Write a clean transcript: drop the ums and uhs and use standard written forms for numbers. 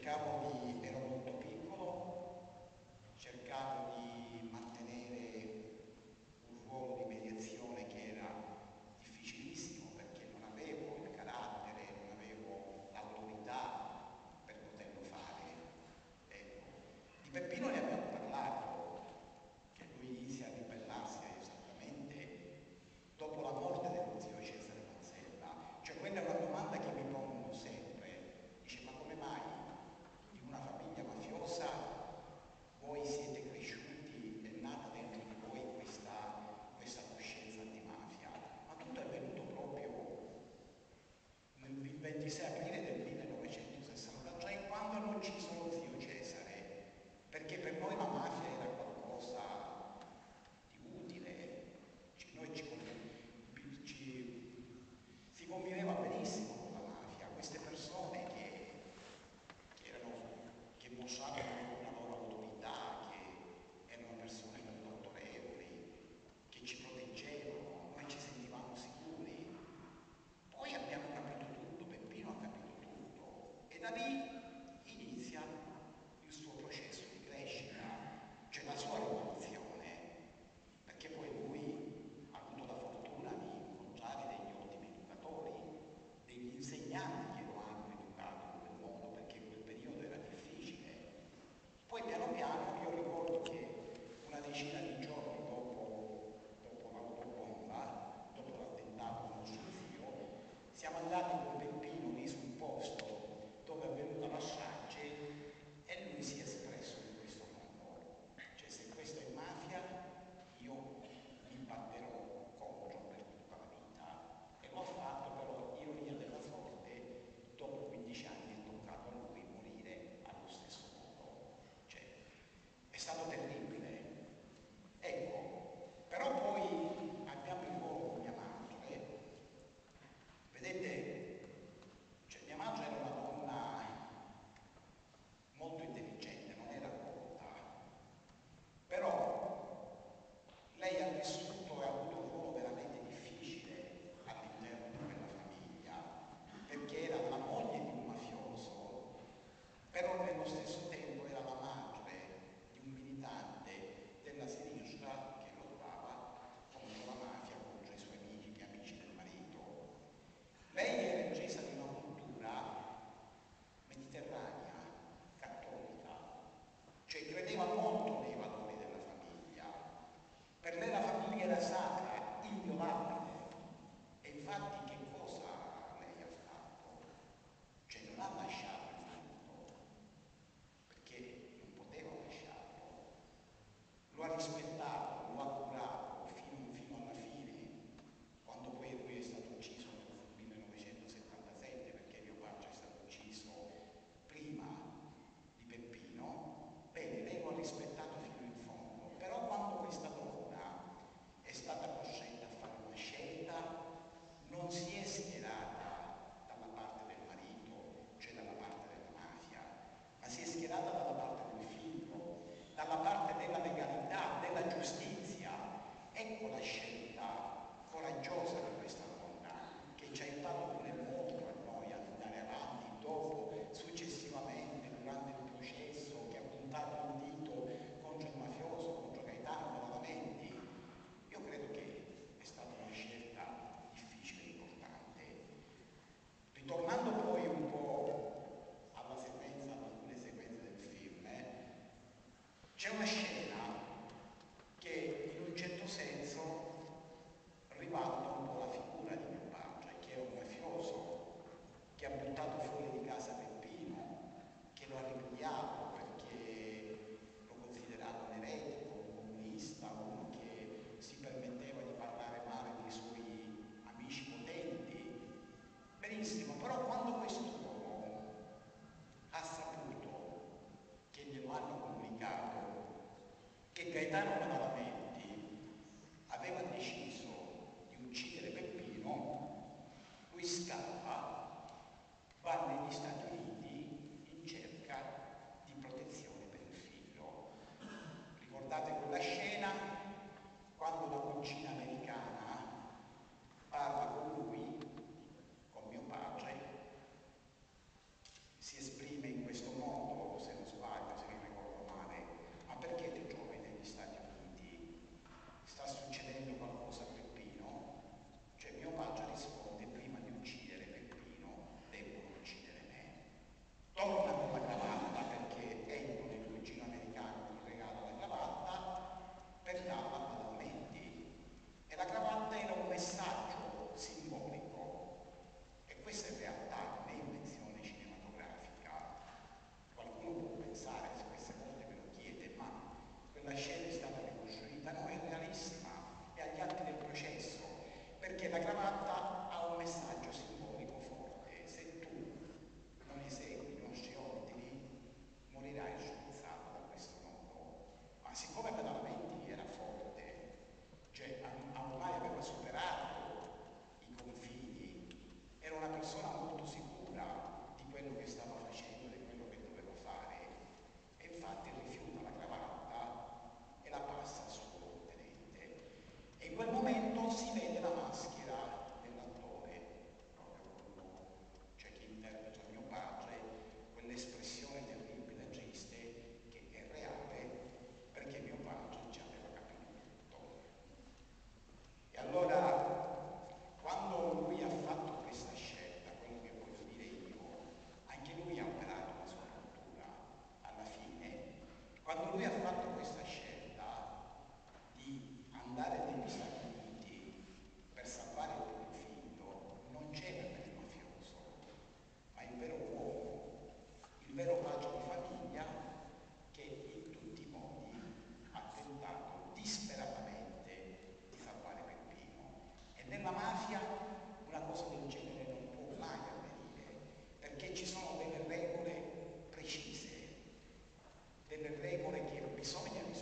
ero molto piccolo, cercavo di mantenere un ruolo di mediazione che era difficilissimo perché non avevo il carattere, non avevo l'autorità per poterlo fare. Ecco. Di Peppino ne abbiamo parlato, che lui inizia a ribellarsi esattamente dopo la morte dello zio Cesare Mazzella. Cioè quella è una domanda che mi pongo sempre. Dice, ma come mai in una famiglia mafiosa voi siete cresciuti, è nata dentro di voi questa coscienza antimafia? Ma tutto è avvenuto proprio il 26 aprile del 1963, quando hanno ucciso lo zio Cesare, perché per noi la mafia era qualcosa di utile, si conviveva benissimo con la mafia, queste persone che mostravano una loro autorità, che erano persone molto autorevoli, che ci proteggevano, noi ci sentivamo sicuri. Poi abbiamo capito tutto, Peppino ha capito tutto e da lì inizia il suo processo di crescita, cioè la sua rivoluzione, perché poi lui ha avuto la fortuna di incontrare degli ottimi educatori, degli insegnanti che lo hanno educato in quel modo, perché quel periodo era difficile. Poi piano piano, io ricordo che una decina di giorni dopo l'autobomba, dopo l'attentato con suo zio, siamo andati con Peppino lì sul posto dove è avvenuta la strage e lui si è espresso in questo modo. Cioè, se questa è mafia, io mi batterò contro per tutta la vita. E lo ha fatto, però, ironia della sorte, dopo 15 anni è toccato a lui morire allo stesso modo. Cioè, è stato terribile. Ecco, però poi abbiamo il ruolo con mia madre. Vedete, cioè mia madre era una donna molto intelligente, non era colta, però lei ha vissuto e ha avuto un ruolo veramente difficile all'interno di quella famiglia, perché era la moglie di un mafioso, però nello stesso tempo era la madre di un militante della sinistra che lottava contro la mafia, contro i suoi amici, gli amici del marito. Lei era incisa di una cultura mediterranea, cattolica, cioè credeva molto nei valori della famiglia. Per lei la famiglia era sacra, inviolabile. E infatti che cosa lei ha fatto? Cioè non ha lasciato il marito, perché non poteva lasciarlo. Lo ha rispettato, lo ha curato fino alla fine, quando poi lui è stato ucciso nel 1977, perché mio padre è stato ucciso prima di Peppino. Bene, lei lo ha rispettato fino in fondo, però quando questa donna è stata costretta a fare una scelta, non si è schierata dalla parte del marito, cioè dalla parte della mafia, ma si è schierata dalla parte del figlio, dalla parte della legalità, della giustizia. Ecco la scelta coraggiosa di questa donna, che ci ha aiutato pure molto a noi ad andare avanti dopo, successivamente, durante il processo, che ha puntato il dito contro il mafioso, contro Gaetano Della Lamenti. Io credo che è stata una scelta difficile e importante. Ritornando poi un po' alla sequenza, ad alcune sequenze del film, c'è una scena che in un certo senso ribalta un po' la figura di mio padre, che è un mafioso, che ha buttato fuori di casa Peppino, che lo ha ripudiato perché lo considerava un eretico, un comunista, uno che si permetteva di parlare male dei suoi amici potenti. Benissimo, però quando quest'uomo ha saputo, che glielo hanno comunicato, che Gaetano Badalamenti aveva deciso di uccidere Peppino, lui scappa, va negli Stati Uniti in cerca di protezione per il figlio. Ricordate quella scena quando la concina americana parla con lui, con mio padre, si esprime in questo modo: Quando lui ha fatto questa scelta di andare negli Stati Uniti per salvare il proprio figlio, non c'era il mafioso, ma il vero uomo, il vero padre di famiglia che in tutti i modi ha tentato disperatamente di salvare Peppino. E nella mafia una cosa del genere non può mai avvenire, perché ci sono delle regole precise, delle regole che bisogna rispettare.